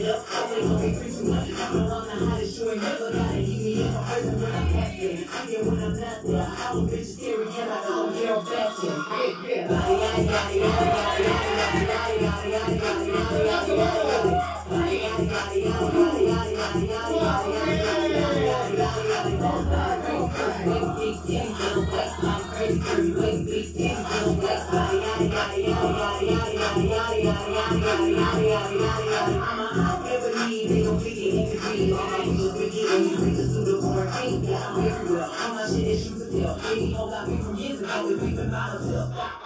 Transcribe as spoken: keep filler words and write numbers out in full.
it up. They gon' be free too much. I'm the hottest, you ain't never gotta heat me up. I'm present when I'm passing. See it when I'm not there. I don't bitch scary, cause I don't care I'm fasting. Yeah, yeah. Body, yada, yada, yada, yada, yada, yada, yada, yada, yada, yada, yada, yada, yada. Body, yada, yada, yada, yada, yada, yada, yada, yada, yada, yada, yada, yada, yada, yada. Big, big titties in the west, I'm crazy, crazy, big, big titties in the west. Body, yada, yada, yada, yada, yada, yada, yada, yada, yada, yada, yada, yada, yada, yada. I'm a hot never need, they gon' pick it, it can be. All my niggas pick it, and you bring us to the quarantine. Yeah, I'm everywhere, all my shit is you can tell. Any hoe got me from years ago, we peeping by herself.